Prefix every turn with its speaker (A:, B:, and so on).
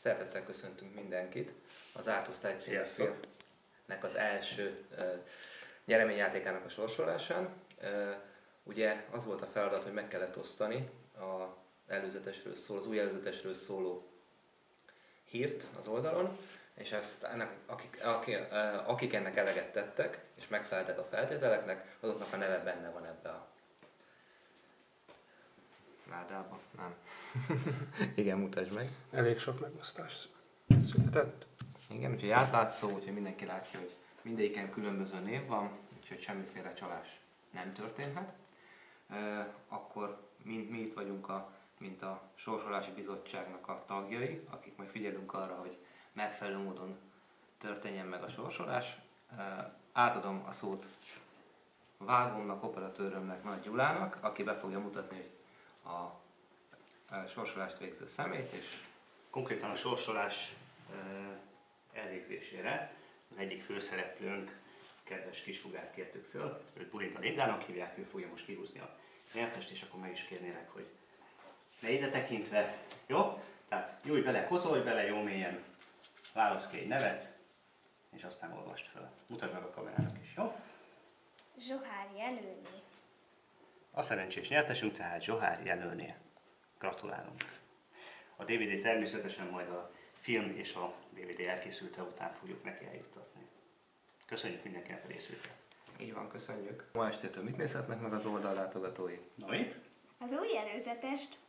A: Szeretettel köszöntünk mindenkit az Átosztály című filmnek az első nyereményjátékának a sorsolásán. Ugye az volt a feladat, hogy meg kellett osztani az új előzetesről szóló hírt az oldalon, és ezt akik ennek eleget tettek, és megfeleltek a feltételeknek, azoknak a neve benne van ebbe a ládába. Nem. Igen, mutasd meg.
B: Elég sok megosztás született.
A: Igen, úgyhogy átlátszó, úgyhogy mindenki látja, hogy mindegyiken különböző név van, úgyhogy semmiféle csalás nem történhet. Akkor mi itt vagyunk, mint a Sorsolási Bizottságnak a tagjai, akik majd figyelünk arra, hogy megfelelő módon történjen meg a sorsolás. Átadom a szót vágómnak, operatőrömnek, Nagy Gyulának, aki be fogja mutatni hogy a sorsolást végző személyt, és
C: konkrétan a sorsolás elvégzésére az egyik főszereplőnk, kedves Kisfugát kértük föl, őt Bulinda Lindának hívják, ő fogja most kihúzni a nyertest, és akkor meg is kérnélek, hogy ne ide tekintve, jó? Tehát nyújj bele, kotolj bele jó mélyen, válasz ki egy nevet, és aztán olvast föl. Mutasd meg a kamerának is, jó?
D: Zsohár Jenőné.
C: A szerencsés nyertesünk tehát Zsohár Jenőné. Gratulálunk! A DVD természetesen majd a film és a DVD elkészülte után fogjuk neki eljuttatni. Köszönjük mindenkinek a részvételt!
A: így van, köszönjük. Ma estétől mit nézhetnek meg az oldal látogatói?
C: Na mit?
D: Az új előzetest.